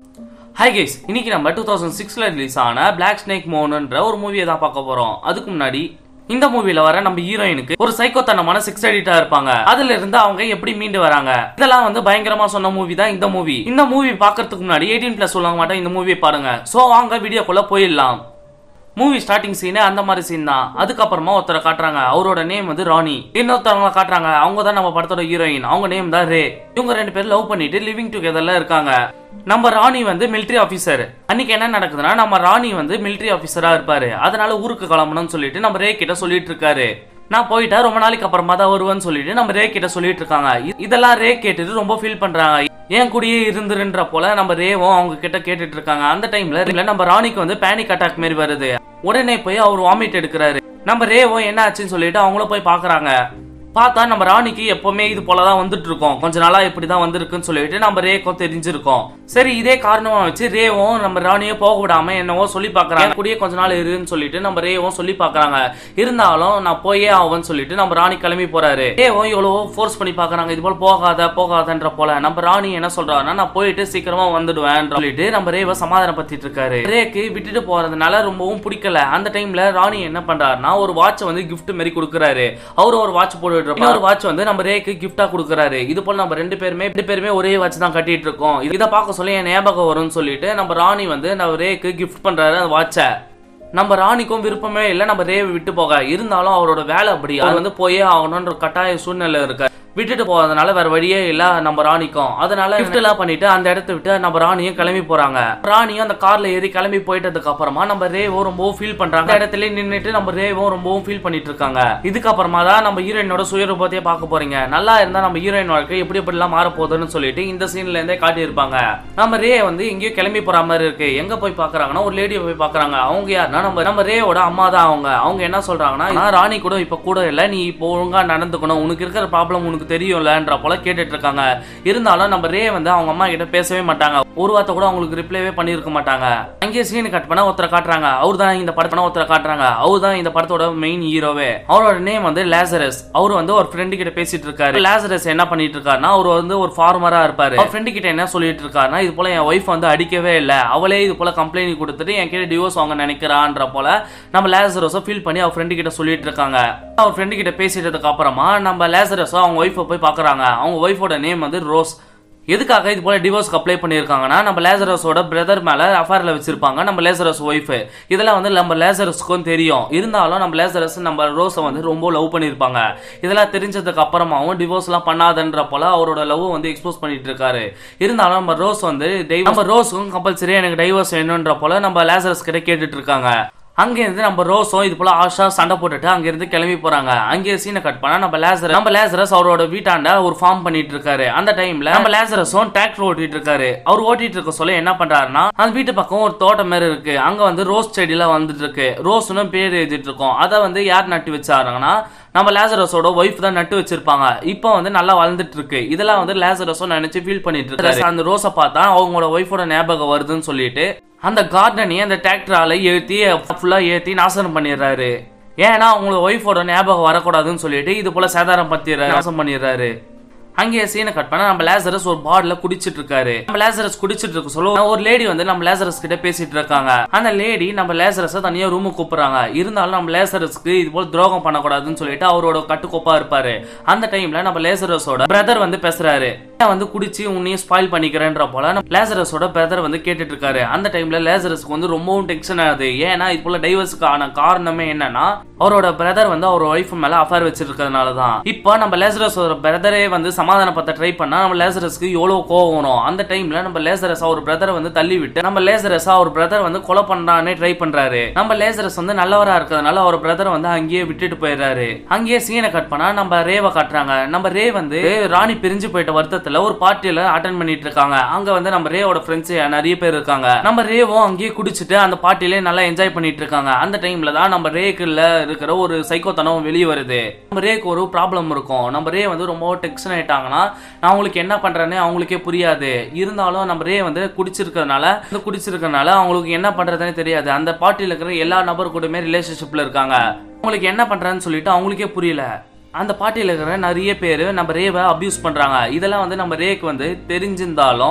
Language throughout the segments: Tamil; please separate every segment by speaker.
Speaker 1: Hi guys, இன்னைக்கு நம்ம 2006ல ரிலீஸ் ஆன பிளாக் ஸ்னேக் மோன்ன்ற ஒரு மூவியை தான் பார்க்க போறோம். அதுக்கு முன்னாடி இந்த மூவில வர நம்ம ஹீரோயினுக்கு ஒரு சைக்கோத்தனமான செக்ஸ் அடிக்டா இருப்பாங்க. அதுல இருந்து அவங்க எப்படி மீண்டு வராங்க, இதெல்லாம் வந்து பயங்கரமா சொன்ன மூவி தான் இந்த மூவி. இந்த மூவி பாக்குறதுக்கு முன்னாடி 18+ சொல்லுவாங்க மாட்டேன், இந்த மூவியை பாருங்க. சோ வாங்க வீடியோக்குள்ள போயிடலாம். மூவி ஸ்டார்டிங் சீனே அந்த மாதிரி சீன் தான். அதுக்கப்புறமா ஒருத்தரை காட்டுறாங்க, அவரோட நேம் வந்து ராணி. இன்னொருத்தவங்க காட்டுறாங்க, அவங்க தான் நம்ம படத்தோட ஹீரோயின், அவங்க நேம் தான் ரே. இவங்க 2 பேரும் லவ் பண்ணிட்டு லிவிங் டுகெதர்ல இருக்காங்க. நம்ம ராணி வந்து மிலிட்டரி ஆபீசர். அன்னைக்கு என்ன நடக்குதுன்னா, நம்ம ராணி வந்து மிலிட்டரி ஆபீசரா இருப்பாரு. அதனால ஊருக்கு கிளம்பணும்னு சொல்லிட்டு நம்ம ரே கிட்ட சொல்லிட்டு இருக்காரு. நான் போயிட்டா ரொம்ப நாளைக்கு அப்புறமா தான் வருவேன்னு சொல்லிட்டு நம்ம ரே கிட்ட சொல்லிட்டு இருக்காங்க. இதெல்லாம் ரே கேட்டுட்டு ரொம்ப ஃபீல் பண்றாங்க. ஏன் கூடயே இருந்துருன்ற போல நம்ம ரேவும் அவங்க கிட்ட கேட்டுட்டு இருக்காங்க. அந்த டைம்ல நம்ம ராணிக்கு வந்து பேனிக் அட்டாக் மாதிரி வருது. உடனே போய் அவர் வாமிட் எடுக்கிறாரு. நம்ம ரேவும் என்ன ஆச்சுன்னு சொல்லிட்டு அவங்கள போய் பாக்குறாங்க. பார்த்தா நம்ம ராணிக்கு எப்பவுமே இது போலதான் வந்துட்டு இருக்கோம், கொஞ்ச நாளா இப்படிதான் வந்திருக்குன்னு சொல்லிட்டு நம்ம ரேக்கும் தெரிஞ்சிருக்கோம். சரி, இதே காரணமா வச்சு ரேவும் நம்ம ராணியை போக விடாம என்னவோ சொல்லி பாக்குறாங்க. கூடயே கொஞ்ச நாள் இருன்னு சொல்லிட்டு நம்ம ரேவும் சொல்லி பாக்குறாங்க. இருந்தாலும் நான் போயே ஆகும்னு சொல்லிட்டு நம்ம ராணி கிளம்பி போறாரு. ரேவும் எவ்வளவோ ஃபோர்ஸ் பண்ணி பாக்குறாங்க, இது போல போகாதன்ற போல. நம்ம ராணி என்ன சொல்றாருன்னா, நான் போயிட்டு சீக்கிரமா வந்துடுவேன் சொல்லிட்டு நம்ம ரேவை சமாதானப்படுத்திட்டு இருக்காரு. ரேக்கு விட்டுட்டு போறதுனால ரொம்பவும் பிடிக்கல. அந்த டைம்ல ராணி என்ன பண்றாருன்னா, ஒரு வாட்ச் வந்து கிஃப்ட் மாதிரி கொடுக்குறாரு. அவரு ஒரு வாட்ச் போட்டு இன்னொரு வாட்ச் வந்து நம்ம ரேக்கு கிஃப்டா கொடுக்குறாரு. இது போல நம்ம ரெண்டு பேருமே ஒரே வாட்ச் தான் கட்டிட்டு இருக்கோம். இதை பார்க்க சொல்லி என் ஞாபகம் வரும்னு சொல்லிட்டு நம்ம ராணி வந்து நம்ம ரேக்கு கிஃப்ட் பண்றாரு அந்த வாட்சை. நம்ம ராணிக்கும் விருப்பமே இல்லை நம்ம ரேவை விட்டு போக. இருந்தாலும் அவரோட வேலை அப்படி, அது வந்து போயே ஆகணும்ன்ற கட்டாய சூழ்நிலை இருக்கு. விட்டுட்டு போறதுனால வேற வழியே இல்ல நம்ம ராணிக்கும். அதனால கிஃப்ட் எல்லாம் பண்ணிட்டு அந்த இடத்த விட்டு நம்ம ராணியும் கிளம்பி போறாங்க. ராணியும் அந்த கார்ல ஏறி கிளம்பி போயிட்டதுக்கு அப்புறமா நம்ம ரேவும் ரொம்பவும் ஃபீல் பண்றாங்க. இடத்துல நின்னுட்டு நம்ம ரேவும் ரொம்பவும் ஃபீல் பண்ணிட்டு இருக்காங்க. இதுக்கப்புறமா தான் நம்ம ஹீரோயினோட சுயரூபத்தையே பார்க்க போறீங்க. நல்லா இருந்தா நம்ம ஹீரோயின் வாழ்க்கை எப்படி எல்லாம் மாற போகுதுன்னு சொல்லிட்டு இந்த சீன்ல இருந்தே காட்டி இருப்பாங்க. நம்ம ரே வந்து எங்கேயோ கிளம்பி போற மாதிரி இருக்கு. எங்க போய் பாக்குறாங்கன்னா, ஒரு லேடியை போய் பாக்குறாங்க. அவங்க யாருன்னா நம்ம ரேவோட அம்மா தான். அவங்க என்ன சொல்றாங்கன்னா, ராணி கூட இப்ப கூட இல்ல, நீ இப்போ ஒழுங்கா நடந்துக்கணும், உனக்கு இருக்கிற ப்ராப்ளம் உனக்கு தெரியும்லன்ற போல கேட்டுட்டு இருக்காங்க. இருந்தாலும் நம்ம ரே வந்து அவங்க அம்மா கிட்ட பேசவே மாட்டாங்க. ஒரு வார்த்தை கூட அவங்களுக்கு ரிப்ளைவே பண்ணிருக்க மாட்டாங்க. அங்கே சீன் கட் பண்ண ஒருத்தரை காட்டுறாங்க. அவர் தான் இந்த படத்தோட மெயின் ஹீரோவே. அவரோட நேம் வந்து லேசரஸ். அவர் வந்து ஒரு ஃப்ரெண்டு கிட்ட பேசிட்டு இருக்காரு. லேசரஸ் என்ன பண்ணிட்டு இருக்காருன்னா, அவர் வந்து ஒரு ஃபார்மரா இருப்பாரு. அவர் ஃப்ரெண்டு கிட்ட என்ன சொல்லிட்டு இருக்காருன்னா, இது போல என் ஒய்ஃப் வந்து அடிக்கவே இல்லை, அவளே இது போல கம்ப்ளைண்ட் கொடுத்துட்டு என் கிட்ட டிவோர்ஸ் வாங்க நினைக்கிறான்ற போல நம்ம லேசரஸோ ஃபீல் பண்ணி அவர் ஃப்ரெண்டு கிட்ட சொல்லிட்டு இருக்காங்க. அவர் ஃப்ரெண்டு கிட்ட பேசிட்டதுக்கு அப்புறமா நம்ம லேசரஸோ அவங்க ஒய்ஃபை போய் பாக்குறாங்க. அவங்க ஒய்ஃபோட நேம் வந்து ரோஸ். எதுக்காக இது போல டிவோர்ஸ்க்கு அப்ளை பண்ணிருக்காங்கன்னா, நம்ம லேசரஸோட பிரதர் மேல அஃபேர்ல வச்சிருப்பாங்க நம்ம லேசரஸ் ஒய்ஃப். இதெல்லாம் வந்து நம்ம லேசரஸ்க்கும் தெரியும். இருந்தாலும் நம்ம லேசரஸ் நம்ம ரோஸை வந்து ரொம்ப லவ் பண்ணிருப்பாங்க. இதெல்லாம் தெரிஞ்சதுக்கு அப்புறமாவும் டிவோர்ஸ் எல்லாம் பண்ணாதன்ற போல அவரோட லவ் வந்து எக்ஸ்போஸ் பண்ணிட்டு இருக்காரு. இருந்தாலும் நம்ம ரோஸ் வந்து நம்ம ரோஸுக்கும் கம்பல்சரி எனக்கு டைவர்ஸ் வேணும்ன்ற போல நம்ம லேசரஸ் கிட்ட கேட்டுட்டு இருக்காங்க. அங்கிருந்து நம்ம ரோஸும் இது போல ஆஷா சண்டை போட்டுட்டு அங்கிருந்து கிளம்பி போறாங்க. அங்கே சீனை கட் பண்ணா நம்ம லேசரஸ் அவரோட வீட்டாண்ட ஒரு ஃபார்ம் பண்ணிட்டு இருக்காரு. அந்த டைம்ல நம்ம லேசரஸும் டிராக்டர் ஓட்டிட்டு இருக்காரு. அவர் ஓட்டிட்டு இருக்க சொல்ல என்ன பண்றாருன்னா, அந்த வீட்டு பக்கம் ஒரு தோட்டம் மாதிரி இருக்கு. அங்க வந்து ரோஸ் செடியெல்லாம் வந்துட்டு இருக்கு. ரோஸ்னு பேர் எழுதிட்டு இருக்கோம். அதை வந்து யார் நட்டு வச்சாருங்கன்னா, நம்ம லேசரஸோட ஒய்ஃப் தான் நட்டு வச்சிருப்பாங்க. இப்போ வந்து நல்லா வளர்ந்துட்டு இருக்கு. இதெல்லாம் வந்து லேசரஸும் நினைச்சு ஃபீல் பண்ணிட்டு இருக்காரு. அந்த ரோஸை பார்த்தா அவங்களோட ஒய்ஃபோட ஞாபகம் வருதுன்னு சொல்லிட்டு அந்த கார்டனையும் அந்த டிராக்டரால ஏத்தி நாசனம் பண்ணிடுறாரு. ஏன்னா அவங்களோட ஒய்ஃபோட ஞாபகம் வரக்கூடாதுன்னு சொல்லிட்டு இது போல சேதாரம் நாசம் பண்ணிடுறாரு. அங்கே சீனை கட் பண்ண நம்ம லேசரஸ் ஒரு பார்ல குடிச்சிட்டு இருக்காரு. நம்ம லேசரஸ் குடிச்சிட்டு இருக்க சொல்ல ஒரு லேடி வந்து நம்ம லேசரஸ் கிட்ட பேசிட்டு இருக்காங்க. அந்த லேடி நம்ம லேசரஸ் தனியா ரூமுக்கு கூப்பிடுறாங்க. இருந்தாலும் நம்ம லேசரஸ்க்கு இது போல துரோகம் பண்ணக்கூடாதுன்னு சொல்லிட்டு அவரோட கட்டுக்கோப்பா இருப்பாரு. அந்த டைம்ல நம்ம லேசரஸோட பிரதர் வந்து பேசுறாரு. வந்து குடிச்சு உன்னையும் ஸ்பாயில் பண்ணிக்கிறேன்ற போல நம்ம லேசரஸோட பிரதர் வந்து கேட்டுட்டு இருக்காரு. அந்த டைம்ல லேசரஸ்க்கு வந்து ரொம்பவும் டென்ஷன் ஆகுது. ஏன்னா இது போல டைவர்ஸ்க்கான காரணமே என்னன்னா, அவரோட பிரதர் வந்து அவர் ஒய்ஃப் மேல அஃபேர் வச்சிருக்கிறதுனாலதான். இப்போ நம்ம லேசரஸோட பிரதரே வந்து சமாதானப்படுத்த ட்ரை பண்ணா நம்ம லேசரஸ்க்கு எவ்வளவு கோவம் வரும். அந்த டைம்ல நம்ம லேசரஸ் அவர் பிரதரை வந்து தள்ளி விட்டு நம்ம லேசரஸ் அவர் பிரதர் வந்து கொலை பண்றானே ட்ரை பண்றாரு. நம்ம லேசரஸ் வந்து நல்லவரா இருக்கிறதுனால அவர் பிரதர் வந்து அங்கேயே விட்டுட்டு போயிடுறாரு. அங்கேயே சீனை கட் பண்ணா நம்ம ரேவை காட்டுறாங்க. நம்ம ரே வந்து ராணி பிரிஞ்சு போயிட்ட வருத்தத்துல ஒரு பார்ட்டியில அட்டெண்ட் பண்ணிட்டு இருக்காங்க. அங்க வந்து நம்ம ரேவோட ஃப்ரெண்ட்ஸ் நிறைய பேர் இருக்காங்க. நம்ம ரேவும் அங்கேயே குடிச்சிட்டு அந்த பார்ட்டியில நல்லா என்ஜாய் பண்ணிட்டு இருக்காங்க. அந்த டைம்ல தான் நம்ம ரேக்குள்ள இருக்கிற ஒரு சைக்கோத்தனம் வெளியே வருது. நம்ம ரேக்கு ஒரு ப்ராப்ளம் இருக்கும். நம்ம ரே வந்து ரொம்ப டென்ஷன் ஆயிட்டாங்கன்னா, நான் அவங்களுக்கு என்ன பண்றேன்னு அவங்களுக்கே புரியாது. இருந்தாலும் நம்ம ரே வந்து குடிச்சிருக்கிறதுனால அவங்களுக்கு என்ன பண்றதுன்னு தெரியாது. அந்த பார்ட்டியில இருக்கிற எல்லா நபர் கூடமே ரிலேஷன்ஷிப்ல இருக்காங்க. அவங்களுக்கு என்ன பண்றேன்னு சொல்லிட்டு அவங்களுக்கே புரியல. அந்த பார்ட்டியில இருக்கிற நிறைய பேர் நம்ம ரேவை அபியூஸ் பண்றாங்க. இதெல்லாம் வந்து நம்ம ரேக்கு வந்து தெரிஞ்சிருந்தாலும்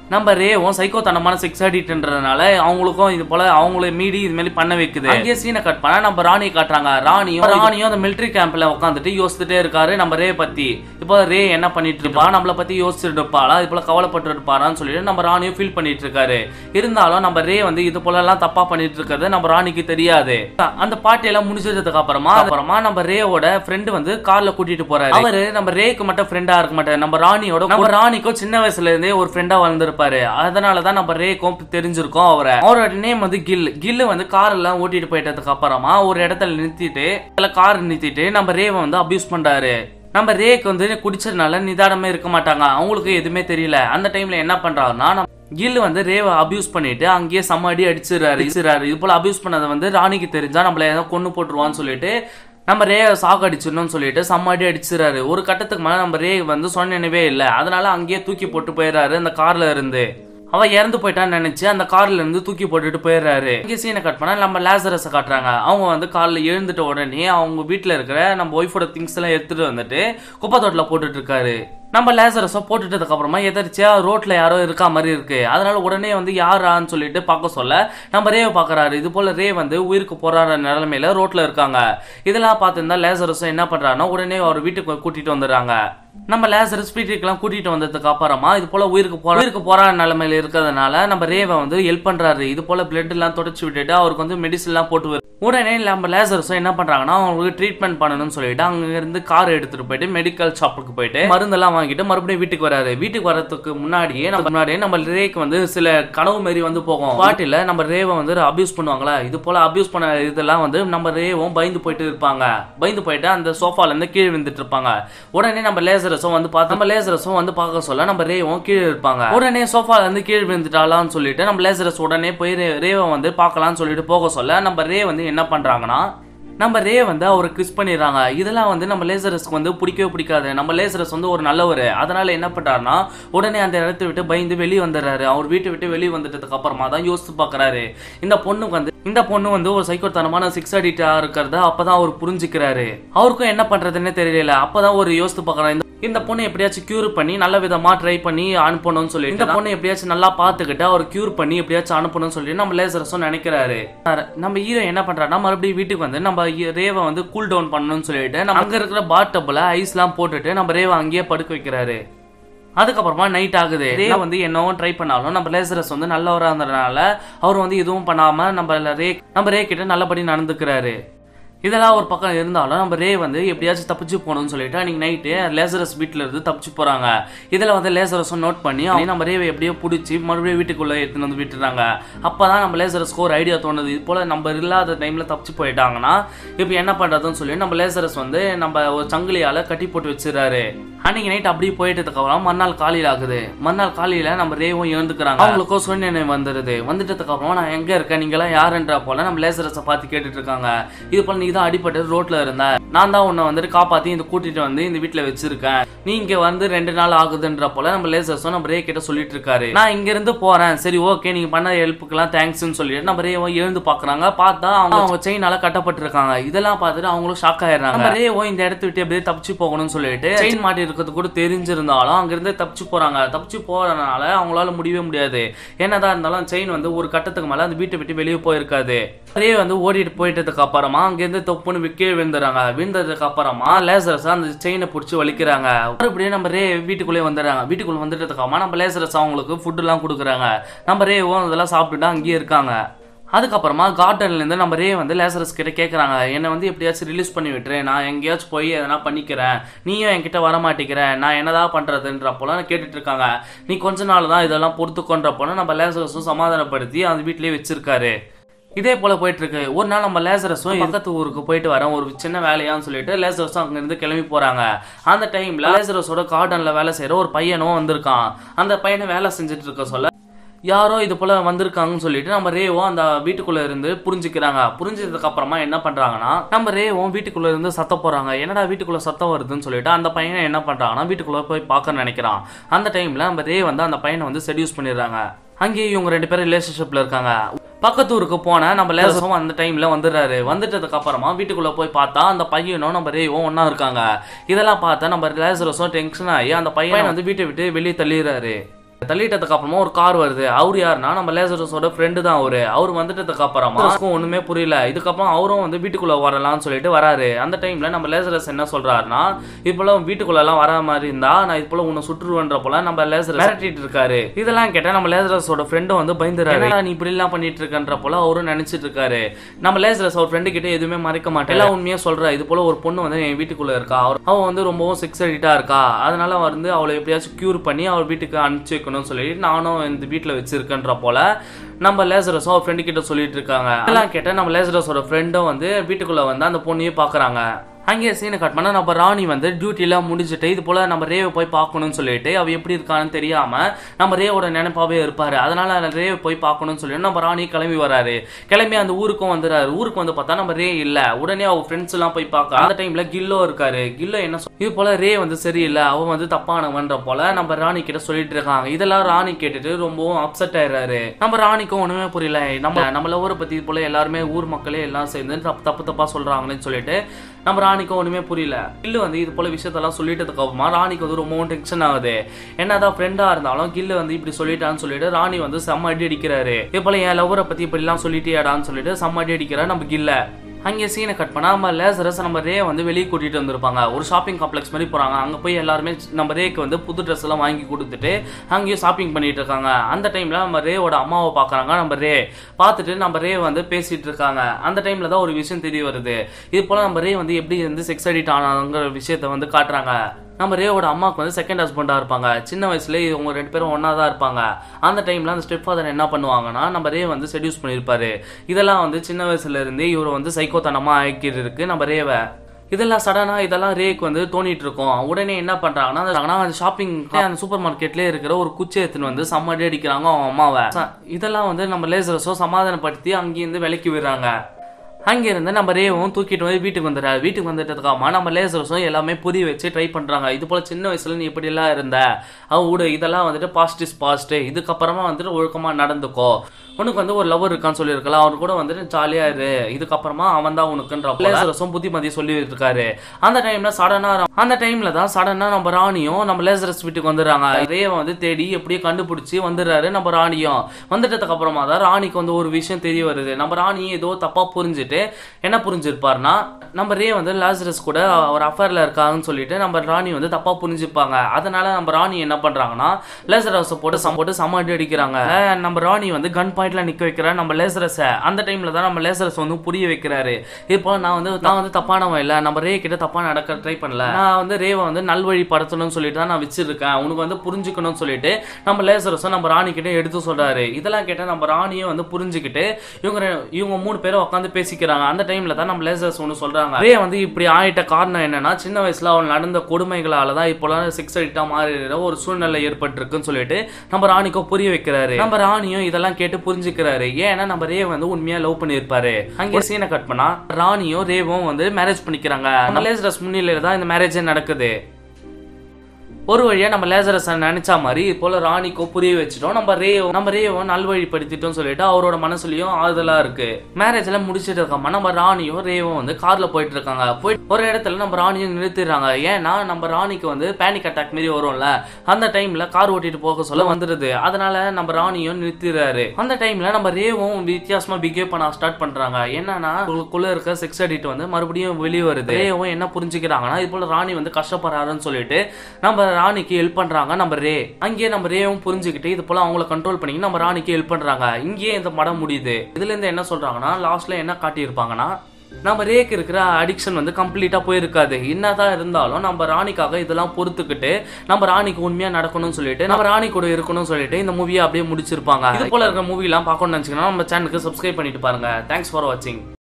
Speaker 1: நம்ம ரேவும் சைக்கோத்தனமான செக்ஸ் அடிக்ட்ன்றதுனால அவங்களுக்கும் இது போல அவங்கள மீறி இது மாதிரி பண்ண வைக்குது. அங்கேயே சீனை கட் பண்ணா நம்ம ராணியை காட்டுறாங்க. ராணியும் அந்த மிலிட்டரி கேம்ப்ல உட்காந்துட்டு யோசிச்சுட்டே இருக்காரு நம்ம ரே பத்தி. இப்போ ரே என்ன பண்ணிட்டு இருப்பா, நம்மள பத்தி யோசிச்சுட்டு இருப்பாளா, இது போல கவலைப்பட்டு இருப்பாரான்னு சொல்லிட்டு நம்ம ராணியும் ஃபீல் பண்ணிட்டு இருக்காரு. இருந்தாலும் நம்ம ரே வந்து இது போல எல்லாம் தப்பா பண்ணிட்டு இருக்கிறது நம்ம ராணிக்கு தெரியாது. அந்த பார்ட்டி எல்லாம் முடிஞ்சதுக்கு அப்புறமா நம்ம ரேவோட ஃப்ரெண்டு வந்து கார்ல கூட்டிட்டு போறாரு. அவரு நம்ம ரேக்கு மட்டும் ஃப்ரெண்டா இருக்க மாட்டாரு, நம்ம ராணிக்கும் சின்ன வயசுல இருந்தே ஒரு ஃப்ரெண்டா வளர்ந்து. அதனாலதான் நம்ம ரேக்கும் தெரிஞ்சிருக்கோம். அவரோட நேம் வந்து கில்லு வந்து கார் எல்லாம் ஓட்டிட்டு போயிட்டதுக்கு அப்புறமா ஒரு இடத்துல நிறுத்திட்டு கார் நிறுத்திட்டு நம்ம ரேவை வந்து அபியூஸ் பண்றாரு. நம்ம ரேக்கு வந்து குடிச்சதுனால நிதானமே இருக்க மாட்டாங்க, அவங்களுக்கு எதுவுமே தெரியல. அந்த டைம்ல என்ன பண்றாருன்னா கில்லு வந்து ரேவை அபியூஸ் பண்ணிட்டு அங்கேயே சம்மடி அடிச்சிடறாரு. இது போல அபியூஸ் பண்ணதை வந்து ராணிக்கு தெரிஞ்சா நம்மள ஏதோ கொண்டு போட்டுருவான்னு சொல்லிட்டு நம்ம ரே சாக்கு அடிச்சிடணும்னு சொல்லிட்டு சம்மாடி அடிச்சிடறாரு. ஒரு கட்டத்துக்கு மேல நம்ம ரே வந்து சொன்னவே இல்லை, அதனால அங்கேயே தூக்கி போட்டு போயிடறாரு. அந்த கார்ல இருந்து அவ இறந்து போயிட்டான்னு நினைச்சு அந்த கார்ல இருந்து தூக்கி போட்டுட்டு போயிடுறாரு. இங்கே சீனை கட் பண்ணா நம்ம லேசரஸை காட்டுறாங்க. அவங்க வந்து கார்ல எழுந்துட்ட உடனே அவங்க வீட்டுல இருக்கிற நம்ம ஒய்ஃபோட திங்ஸ் எல்லாம் எடுத்துட்டு வந்துட்டு குப்பை தொட்டில போட்டுட்டு இருக்காரு. நம்ம லேசரஸை போட்டுட்டதுக்கு அப்புறமா எதிர்ச்சியா ரோட்ல யாரோ இருக்கா மாதிரி இருக்கு. அதனால உடனே வந்து யாரான்னு சொல்லிட்டு பார்க்க சொல்ல நம்ம ரேவை பாக்குறாரு. இது போல ரே வந்து உயிருக்கு போறாத நிலைமையில ரோட்ல இருக்காங்க. இதெல்லாம் பார்த்துருந்தா லேசரஸும் என்ன பண்றாருன்னா உடனே அவர் வீட்டுக்கு கூட்டிட்டு வந்துடுறாங்க. நம்ம லேசரஸ் வீட்டுக்கெல்லாம் கூட்டிட்டு வந்ததுக்கு அப்புறமா இது போல உயிருக்கு போற நிலைமையில இருக்கிறதுனால நம்ம ரேவை வந்து ஹெல்ப் பண்றாரு. இது போல பிளட் எல்லாம் தொடச்சு விட்டுட்டு அவருக்கு வந்து மெடிசன் எல்லாம் போட்டு உடனே நம்ம லேசரஸும் என்ன பண்றாங்கன்னா அவங்களுக்கு ட்ரீட்மெண்ட் பண்ணணும்னு சொல்லிட்டு அங்க இருந்து கார் எடுத்துட்டு போயிட்டு மெடிக்கல் ஷாப்புக்கு போயிட்டு மருந்தெல்லாம் வாங்கிட்டு மறுபடியும் வீட்டுக்கு வராரு. வீட்டுக்கு வரதுக்கு முன்னாடியே நம்ம ரேக்கு வந்து சில கனவு மாரி வந்து போகும். பாட்டில நம்ம ரேவை வந்து அபியூஸ் பண்ணுவாங்களா, இது போல அபியூஸ் பண்ண இதெல்லாம் வந்து நம்ம ரேவும் பயந்து போயிட்டு இருப்பாங்க. பயந்து போயிட்டு அந்த சோஃபால இருந்து கீழே விழுந்துட்டு இருப்பாங்க. உடனே நம்ம லேசரஸும் வந்து பார்க்க சொல்ல நம்ம ரேவும் கீழே இருப்பாங்க. உடனே சோஃபால இருந்து கீழே விழுந்துட்டாலான்னு சொல்லிட்டு நம்ம லேசரஸ் உடனே போய் ரேவை வந்து பார்க்கலாம்னு சொல்லிட்டு போக சொல்ல நம்ம ரே வந்து என்ன பண்றாங்கன்னா நம்ம ரே வந்து அவரை கிஸ் பண்ணிடுறாங்க. இதெல்லாம் வந்து நம்ம லேசரஸ்க்கு வந்து பிடிக்கவே பிடிக்காது. நம்ம லேசரஸ் வந்து ஒரு நல்லவர். அதனால என்ன பண்றாருன்னா உடனே அந்த இடத்தை விட்டு பயந்து வெளியே வந்துடுறாரு. அவர் வீட்டை விட்டு வெளியே வந்துட்டதுக்கு அப்புறமா தான் யோசித்து பாக்குறாரு. இந்த பொண்ணு வந்து ஒரு சைக்கோத்தனமான செக்ஸ் அடிக்டா இருக்கிறத அப்பதான் அவர் புரிஞ்சுக்கிறாரு. அவருக்கும் என்ன பண்றதுன்னு தெரியல. அப்பதான் ஒரு யோசித்து பாக்குறாரு, இந்த பொண்ணை எப்படியாச்சும் கியூர் பண்ணி நல்ல விதமா ட்ரை பண்ணி அனுப்பணும்னு சொல்லி இந்த பொண்ணை எப்படியாச்சும் நல்லா பாத்துக்கிட்டு அவர் கியூர் பண்ணி எப்படியாச்சும் அனுப்பணும்னு சொல்லி நம்ம லேசரஸும் நினைக்கிறாரு. நம்ம ஹீரோ என்ன பண்றாருன்னா மறுபடியும் வீட்டுக்கு வந்து நம்ம ரேவை வந்து கூல் டவுன் பண்ணணும்னு சொல்லிட்டு நம்ம அங்க இருக்கிற பாட்டப்ல ஐஸ் எல்லாம் போட்டுட்டு நம்ம ரேவை அங்கேயே படுக்க வைக்கிறாரு. அதுக்கப்புறமா நைட் ஆகுது. ரே வந்து என்னவோ ட்ரை பண்ணாலும் நம்ம லேசரஸ் வந்து நல்லவரா இருந்ததுனால அவர் வந்து எதுவும் பண்ணாம நம்ம ரே கிட்ட நல்லபடி நடந்துக்கிறாரு. இதெல்லாம் ஒரு பக்கம் இருந்தாலும் நம்ம ரே வந்து எப்படியாச்சும் தப்பிச்சு போகணும்னு சொல்லிட்டு அன்னைக்கு நைட்டு லேசரஸ் வீட்டுல இருந்து தப்பிச்சு போறாங்க. இதுல வந்து லேசரஸும் நோட் பண்ணி நம்ம ரேவை எப்படியோ பிடிச்சி மறுபடியும் வீட்டுக்குள்ள எடுத்துன்னு வந்து விட்டுறாங்க. அப்பதான் நம்ம லேசரஸ்க்கு ஒரு ஐடியா தோணுது, இது போல நம்ம இல்லாத டைம்ல தப்பிச்சு போயிட்டாங்கன்னா இப்ப என்ன பண்றதுன்னு சொல்லி நம்ம லேசரஸ் வந்து நம்ம ஒரு சங்கிலியால கட்டி போட்டு வச்சிடறாரு. அன்னைக்கு நைட் அப்படியே போயிட்டதுக்கு அப்புறம் மறுநாள் காலையில் ஆகுது. மறுநாள் காலையில நம்ம ரேவும் எழுந்துக்கிறாங்க. அவங்களுக்கும் சூழ்நிலை வந்துட்டதுக்கு அப்புறம் நான் எங்க இருக்கேன், நீங்க எல்லாம் யாருன்ற போல நம்ம லேசரஸை பார்த்து கேட்டுட்டு இருக்காங்க. இது போல நீ தான் அடிப்பட்டு ரோட்ல இருந்த, நான் தான் உன்னை வந்துட்டு காப்பாத்தி இந்த கூட்டிட்டு வந்து இந்த வீட்டுல வச்சிருக்கேன், நீ இங்க வந்து 2 நாள் ஆகுதுன்ற போல நம்ம லேசர்ஸும் நம்ம ரே கிட்ட சொல்லிட்டு இருக்காரு. நான் இங்க இருந்து போறேன், சரி ஓகே நீங்க பண்ண ஹெல்ப்புக்கு எல்லாம் தேங்க்ஸ்ன்னு சொல்லிட்டு நம்ம ரேவும் எழுந்து பாக்குறாங்க. பார்த்தா அவங்க செயினால கட்டப்பட்டு இருக்காங்க. இதெல்லாம் பார்த்துட்டு அவங்களும் ஷாக் ஆயிடுறாங்க. நம்ம ரேவும் இந்த இடத்த விட்டு எப்படியே தப்பிச்சு போகணும்னு சொல்லிட்டு செயின் மாட்டி இருக்கிறது கூட தெரிஞ்சிருந்தாலும் அங்கிருந்து தப்பிச்சு போறாங்க. தப்பிச்சு போறதுனால அவங்களால முடியவே முடியாது. என்னதான் இருந்தாலும் செயின் வந்து ஒரு கட்டத்துக்கு மேல அந்த வீட்டை விட்டு வெளியே போயிருக்காது. ரே வந்து ஓடிட்டு போயிட்டதுக்கு அப்புறமா அங்கிருந்து தொப்புன்னு கீழே விழுந்துறாங்க. விழுந்ததுக்கு அப்புறமா லேசரஸ் அந்த செயினை பிடிச்சி வலிக்கிறாங்க. மறுபடியும் நம்ம ரே வீட்டுக்குள்ளே வந்துடுறாங்க. வீட்டுக்குள்ள வந்துட்டதுக்கு அப்புறமா நம்ம லேசரஸ் அவங்களுக்கு ஃபுட் எல்லாம் கொடுக்குறாங்க. நம்ம ரேவும் அதெல்லாம் சாப்பிட்டுட்டு அங்கேயே இருக்காங்க. அதுக்கப்புறமா கார்டன்ல இருந்து நம்ம ரே வந்து லேசரஸ் கிட்ட கேட்கறாங்க, என்னை வந்து எப்படியாச்சும் ரிலீஸ் பண்ணி விட்டுரு, நான் எங்கேயாச்சும் போய் எதனா பண்ணிக்கிறேன், நீயும் என்கிட்ட வர மாட்டேங்கிற, நான் என்னதான் பண்றதுன்ற போல கேட்டுட்டு இருக்காங்க. நீ கொஞ்ச நாள் தான் இதெல்லாம் பொறுத்துக்கொன்ற போல நம்ம லேசரஸும் சமாதானப்படுத்தி அந்த வீட்லயே வச்சிருக்காரு. இதே போல போயிட்டு இருக்கு. ஒரு நாள் நம்ம லேசரஸும் பக்கத்து ஊருக்கு போயிட்டு வரோம் ஒரு சின்ன வேலையான்னு சொல்லிட்டு லேசரஸும் அங்க இருந்து கிளம்பி போறாங்க. அந்த டைம்ல லேசரஸோட கார்டன்ல வேலை செய்யற ஒரு பையனும் வந்திருக்கான். அந்த பையனை வேலை செஞ்சுட்டு இருக்க சொல்ல யாரோ இது போல வந்திருக்காங்கன்னு சொல்லிட்டு நம்ம ரேவும் அந்த வீட்டுக்குள்ள இருந்து புரிஞ்சுக்கிறாங்க. புரிஞ்சதுக்கு அப்புறமா என்ன பண்றாங்கன்னா நம்ம ரேவும் வீட்டுக்குள்ள இருந்து சத்தம் போறாங்க. என்னடா வீட்டுக்குள்ள சத்தம் வருதுன்னு சொல்லிட்டு அந்த பையனை என்ன பண்றாங்கன்னா வீட்டுக்குள்ள போய் பார்க்க நினைக்கிறான். அந்த டைம்ல நம்ம ரே வந்து அந்த பையனை வந்து செடியூஸ் பண்ணிடுறாங்க. அங்கேயே இவங்க 2 பேரும் ரிலேஷன்ஷிப்ல இருக்காங்க. பக்கத்து ஊருக்கு போன நம்ம லேசரும் அந்த டைம்ல வந்துடுறாரு. வந்துட்டதுக்கு அப்புறமா வீட்டுக்குள்ள போய் பார்த்தா அந்த பையனும் நம்ம ரேவும் ஒன்னா இருக்காங்க. இதெல்லாம் பார்த்தா நம்ம லேசரஸும் டென்ஷன் ஆகி அந்த பையனை வந்து வீட்டை விட்டு வெளியே தள்ளிடுறாரு. தள்ளிட்டதுக்கு அப்புறமா ஒரு கார் வருது. அவரு யாருன்னா நம்ம லேசரஸோட ஃப்ரெண்டு தான். அவர் வந்துட்டதுக்கு அப்புறமா ஒண்ணுமே புரியல. இதுக்கப்புறம் அவரும் வந்து வீட்டுக்குள்ள வரலாம்னு சொல்லிட்டு வராரு. அந்த டைம்ல நம்ம லேசரஸ் என்ன சொல்றாருன்னா, இப்போல வீட்டுக்குள்ள எல்லாம் வர மாதிரி இருந்தா நான் இது போல உன்னை சுற்றுவேன்ற போல நம்ம லேசரஸ் மிரட்டிட்டு இருக்காரு. இதெல்லாம் கேட்டா நம்ம லேசரஸோட ஃப்ரெண்டும் வந்து பயந்துறாரு. நீ இப்படி எல்லாம் பண்ணிட்டு இருக்கன்ற போல அவரும் நினைச்சிட்டு இருக்காரு. நம்ம லேசரஸ் அவர் ஃப்ரெண்டு கிட்ட எதுவுமே மறைக்க மாட்டேன், எல்லாம் உண்மையா சொல்ற. இது போல ஒரு பொண்ணு வந்து என் வீட்டுக்குள்ள இருக்கா, அவ வந்து ரொம்பவும் செக்ஸ் அடிக்டா இருக்கா, அதனால வந்து அவளை எப்படியாச்சும் கியூர் பண்ணி அவள் வீட்டுக்கு அனுப்பிச்சு வைக்கணும்னு சொல்லிட்டு நானும் இந்த வீட்டுல வச்சிருக்கேன்ற போல நம்ம லேசரஸோ அவர் ஃப்ரெண்டு கிட்ட சொல்லிட்டு இருக்காங்க. அதெல்லாம் கேட்ட நம்ம லேசரஸோட ஃப்ரெண்டும் வந்து வீட்டுக்குள்ள வந்து அந்த பொண்ணையே பாக்குறாங்க. அங்கே சீனை கட் பண்ணா நம்ம ராணி வந்து டியூட்டிலாம் முடிச்சுட்டு இது போல நம்ம ரேவை போய் பார்க்கணும்னு சொல்லிட்டு அவ எப்படி இருக்கான்னு தெரியாம நம்ம ரேவோட நினைப்பாவே இருப்பாரு. அதனால ரேவை போய் பார்க்கணும்னு சொல்லிட்டு நம்ம ராணி கிளம்பி வராரு. கிளம்பி அந்த ஊருக்கும் வந்துறாரு. ஊருக்கு வந்து பார்த்தா நம்ம ரே இல்ல. உடனே அவ ஃப்ரெண்ட்ஸ் எல்லாம் போய் பார்க்க அந்த டைம்ல கில்லோ இருக்காரு. கில்லோ என்ன இது போல ரே வந்து சரியில்லை, அவன் வந்து தப்பானவன்ற போல நம்ம ராணி கிட்ட சொல்லிட்டு இருக்காங்க. இதெல்லாம் ராணி கேட்டுட்டு ரொம்பவும் அப்செட் ஆயிடுறாரு. நம்ம ராணிக்கும் ஒண்ணுமே புரியல. நம்ம லவ்வரை பத்தி இது போல எல்லாருமே ஊர் மக்களே எல்லாம் சேர்ந்து தப்பா சொல்றாங்கன்னு சொல்லிட்டு நம்ம ராணிக்கும் ஒண்ணுமே புரியல. கில்லு வந்து இது போல விஷயத்தெல்லாம் சொல்லிட்டதுக்கு அப்புறமா ராணிக்கு வந்து ரொம்ப டென்ஷன் ஆகுது. என்னதான் ஃப்ரெண்டா இருந்தாலும் கில்லு வந்து இப்படி சொல்லிட்டான்னு சொல்லிட்டு ராணி வந்து செம்ம அடி அடிக்கிறாரு. இது போல என் லவ்வரை பத்தி இப்படி எல்லாம் சொல்லிட்டியாடான்னு சொல்லிட்டு செம்ம அடி அடிக்கிறாரு நம்ம கில்ல. அங்கே சீனை கட் பண்ணா நம்ம லேசரஸ் நம்ம ரே வந்து வெளியே கூட்டிட்டு வந்திருப்பாங்க. ஒரு ஷாப்பிங் காம்ப்ளெக்ஸ் மாதிரி போறாங்க. அங்க போய் எல்லாருமே நம்ம ரேக்கு வந்து புது ட்ரெஸ் எல்லாம் வாங்கி கொடுத்துட்டு அங்கேயும் ஷாப்பிங் பண்ணிட்டு இருக்காங்க. அந்த டைம்ல நம்ம ரேவோட அம்மாவை பாக்குறாங்க. நம்ம ரே பார்த்துட்டு நம்ம ரே வந்து பேசிட்டு இருக்காங்க. அந்த டைம்ல தான் ஒரு விஷயம் தெரிய வருது. இது போல நம்ம ரே வந்து எப்படி வந்து செக்ஸ் அடிக்ட் ஆனாங்கிற விஷயத்த வந்து காட்டுறாங்க. நம்ம ரேவோட அம்மாவுக்கு வந்து செகண்ட் ஹஸ்பண்டா இருப்பாங்க. சின்ன வயசுல இவங்க 2 பேரும் ஒன்னா தான் இருப்பாங்க. அந்த டைம்ல அந்த ஸ்டெப் ஃபாதர் என்ன பண்ணுவாங்கன்னா நம்ம ரே வந்து செடியூஸ் பண்ணிருப்பாரு. இதெல்லாம் வந்து சின்ன வயசுல இருந்தே இவரை வந்து சைக்கோத்தனமா ஆக்கிருக்கு நம்ம ரேவை. இதெல்லாம் சடனா இதெல்லாம் ரேக்கு வந்து தோணிட்டு இருக்கும். உடனே என்ன பண்றாங்கன்னா அந்த ஷாப்பிங் அந்த சூப்பர் மார்க்கெட்ல இருக்கிற ஒரு குச்சி எடுத்துன்னு வந்து செம்ம அடி அடிக்கிறாங்க அவங்க அம்மாவை. இதெல்லாம் வந்து நம்ம லேசரஸோ சமாதானப்படுத்தி அங்கேருந்து விலக்கி விடுறாங்க. அங்கிருந்து நம்ம ரேவும் தூக்கிட்டு வந்து வீட்டுக்கு வந்துடுறாரு. வீட்டுக்கு வந்துட்டதுக்காக நம்ம லேசரஸும் எல்லாமே புரிய வச்சு ட்ரை பண்றாங்க. இது போல சின்ன வயசுல நீ இப்படி எல்லாம் இருந்த விடு, இதெல்லாம் வந்துட்டு பாஸ்ட் இஸ் பாஸ்ட், இதுக்கப்புறமா வந்துட்டு ஒழுக்கமா நடந்துக்கோ, உனக்கு வந்து ஒரு லவர் இருக்கான்னு சொல்லியிருக்கலாம், அவரு கூட வந்துட்டு ஜாலியா இரு, இதுக்கப்புறமா அவன் தான் உனக்குன்ற லேசரஸும் புத்திமதி சொல்லி இருக்காரு. அந்த டைம்ல தான் சடனா நம்ம ராணியும் நம்ம லேசரஸ் வீட்டுக்கு வந்துடுறாங்க. ரேவை வந்து தேடி எப்படியே கண்டுபிடிச்சி வந்துடுறாரு. நம்ம ராணியும் வந்துட்டதுக்கு அப்புறமா தான் ராணிக்கு வந்து ஒரு விஷயம் தெரிய வருது. நம்ம ராணி ஏதோ தப்பா புரிஞ்சுட்டு என்ன புரிஞ்சிருப்பாருன்னா நம்ம ரே வந்து லேசரஸ் கூட ஒரு அஃபேர்ல இருக்காங்கன்னு சொல்லிட்டு நம்ம ராணி வந்து தப்பா புரிஞ்சுப்பாங்க. அதனால நம்ம ராணி என்ன பண்றாங்கன்னா லேசரஸ் போட்டு சம அடி அடிக்கிறாங்க. நம்ம ராணி வந்து கன் பாயிண்ட்ல நிக்க வைக்கிறாரு நம்ம லேசரஸ. அந்த டைம்ல தான் நம்ம லேசரஸ் வந்து புரிய வைக்கிறாரு. இப்போ நான் வந்து தப்பானவன் இல்ல, நம்ம ரே கிட்ட தப்பா நடக்க ட்ரை பண்ணல, நான் வந்து ரேவை வந்து நல்வழி படுத்தணும்னு சொல்லிட்டு தான் நான் வச்சிருக்கேன், உனக்கு வந்து புரிஞ்சுக்கணும்னு சொல்லிட்டு நம்ம லேசரஸும் நம்ம ராணி கிட்ட எடுத்து சொல்றாரு. இதெல்லாம் கேட்ட நம்ம ராணியும் வந்து புரிஞ்சுக்கிட்டு இவங்க 3 பேரும் உட்காந்து பேசிக்கிறாங்க. அந்த டைம்ல தான் நம்ம லேசரஸ் ஒன்று சொல்றாங்க, ரே வந்து இப்படி ஆயிட்ட காரணம் என்னன்னா சின்ன வயசுல அவன் நடந்த கொடுமைகளால தான் இப்போலாம் செக்ஸ் அடிக்டா மாறிடுற ஒரு சூழ்நிலை ஏற்பட்டிருக்குன்னு சொல்லிட்டு நம்ம ராணிக்கோ புரிய வைக்கிறாரு. நம்ம ராணியும் இதெல்லாம் கேட்டு புரிஞ்சுக்கிறாரு. ஏன்னா நம்ம ரே வந்து உண்மையா லவ் பண்ணிருப்பாரு. அங்கே சீனை கட் பண்ணா ராணியும் ரேவும் வந்து மேரேஜ் பண்ணிக்கிறாங்க. நம்ம லேசரஸ் முன்னிலையில தான் இந்த மேரேஜே நடக்குது. ஒரு வழியா நம்ம லேசரஸ் நினைச்சா மாதிரி போல ராணிக்கோ புரிய வச்சுட்டோம். நம்ம ரேவும் நல்வழிப்படுத்திட்டோம் சொல்லிட்டு அவரோட மனசுலயும் ஆறுதலா இருக்கு. மேரேஜ் எல்லாம் முடிச்சிட்டு இருக்காம நம்ம ராணியும் ரேவும் வந்து கார்ல போயிட்டு இருக்காங்க. போயிட்டு ஒரு இடத்துல நம்ம ராணியும் நிறுத்திடுறாங்க. ஏன்னா நம்ம ராணிக்கு வந்து பேனிக் அட்டாக் மாரி வரும்ல, அந்த டைம்ல கார் ஓட்டிட்டு போக சொல்ல வந்துருது. அதனால நம்ம ராணியும் நிறுத்திடுறாரு. அந்த டைம்ல நம்ம ரேவும் வித்தியாசமா பிஹேவ் பண்ண ஸ்டார்ட் பண்றாங்க. என்னன்னா உங்களுக்குள்ள இருக்க செக்ஸ் அடிக்ட் வந்து மறுபடியும் வெளியே வருது. ரேவும் என்ன புரிஞ்சுக்கிறாங்கன்னா இது போல ராணி வந்து கஷ்டப்படுறாருன்னு சொல்லிட்டு நம்ம ராணிக்கு ஹெல்ப் பண்றாங்க நம்ம ரே. அங்கேயே நம்ம ரேவும் புரிஞ்சுக்கிட்டு இது போல அவங்கள கண்ட்ரோல் பண்ணி நம்ம ராணிக்கு ஹெல்ப் பண்றாங்க. இங்கேயே இந்த படம் முடியுது. இதுல இருந்து என்ன சொல்றாங்கன்னா லாஸ்ட்ல என்ன காட்டியிருப்பாங்கன்னா நம்ம ரேக்கு இருக்கிற அடிக்ஷன் வந்து கம்ப்ளீட்டா போயிருக்காது. என்னதான் இருந்தாலும் நம்ம ராணிக்காக இதெல்லாம் பொறுத்துக்கிட்டு நம்ம ராணிக்கு உண்மையா நடக்கணும்னு சொல்லிட்டு நம்ம ராணி கூட இருக்கணும்னு சொல்லிட்டு இந்த மூவியை அப்படியே முடிச்சிருப்பாங்க. இது போல இருக்கிற மூவி எல்லாம் பார்க்கணும்னு நினைச்சீங்கன்னா நம்ம சேனலுக்கு சப்ஸ்கிரைப் பண்ணிட்டு பாருங்க. தேங்க்ஸ் ஃபார் வாட்சிங்.